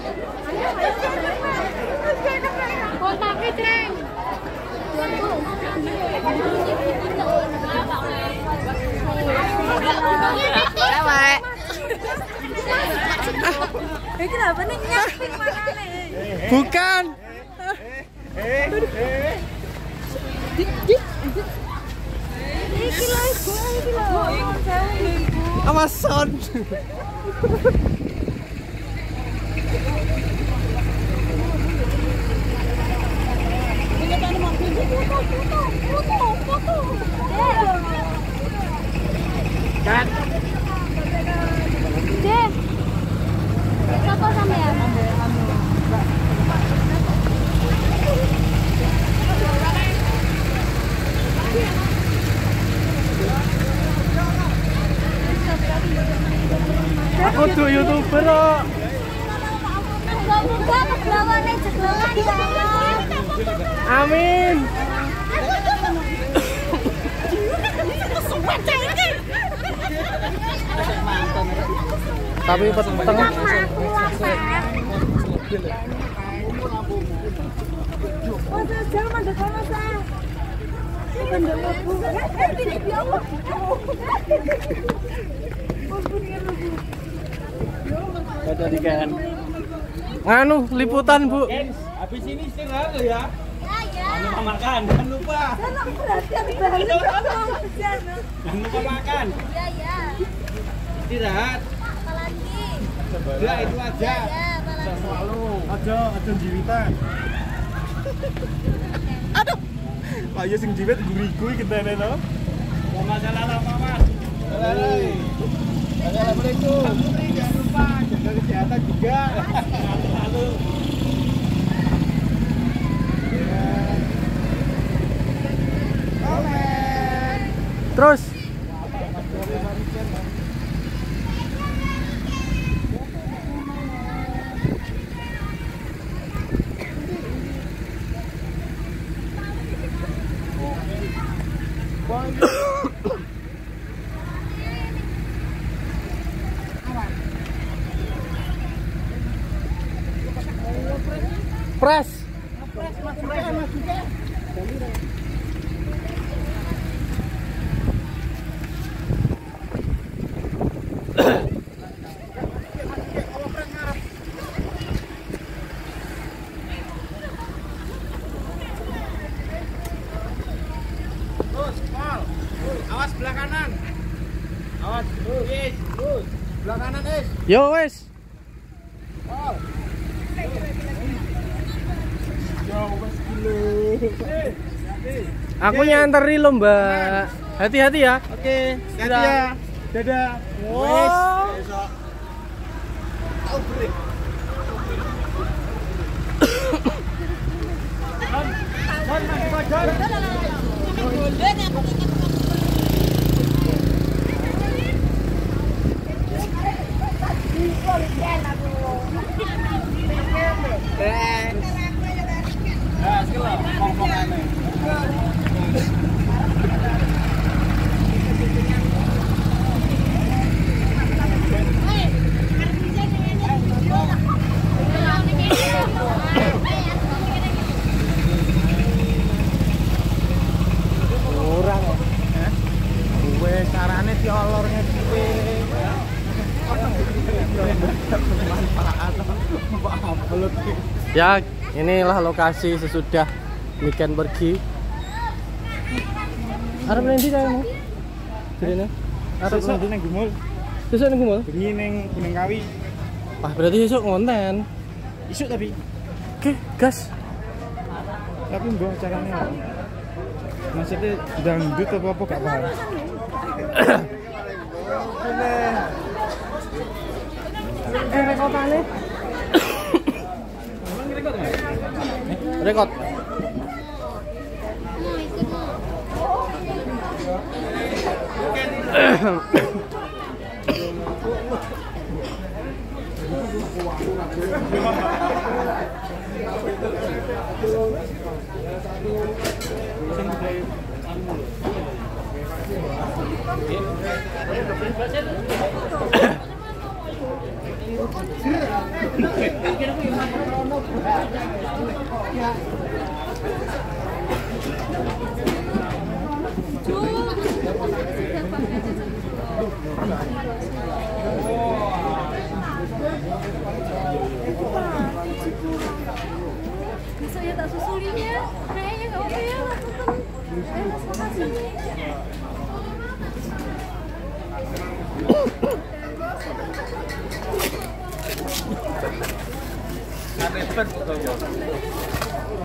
Kontaknya, Ceng. Cewek. Ini kenapa nih nyamping mana nih? Bukan. Iki lho. Amazon. Foto. Kan. Deh. Foto sama ya? Aku tuh YouTuber kok. Semoga kebawaannya jeglokan ya. Amin. Tapi peteng. Nganu liputan, Bu. Habis ini istirahat lo ya. Ya. Jangan lupa makan, jangan lupa. Jangan perhatian banget. Jangan lupa makan. Ya. Istirahat. Apalagi? Udah itu aja. Ya, apalagi? Selalu. Aja jiwitan. Aduh. Lah ya sing jiwit guriku iki kentene to. Masalah lama, Mas. Assalamualaikum. Jangan lupa jaga kesehatan juga. Selalu. Terus Pres. Awas sebelah kanan. Awas, terus. Sebelah kanan, Yo wes. Aku nyanteri lo, Mbak. Hati-hati ya. Oke, Dadah. ya. Dadah. Wow. Besok. Tahu break. John, carane diolornya dhewe. Ya, inilah lokasi sesudah weekend pergi. Arep nanti kayakmu? Jirene? Arep nanti nang Gumul, besok nang Gumul? bengi ning Gunung Kawi. Wah, berarti besok ngonten. Isuk tapi. Oke, gas. Tapi mbok carane apa? Maksudnya dangdut apa gak paham. Rekotane. Rekod. Besok ya tak susulin ya. Kayaknya nggak apa ya. Makasih. Ada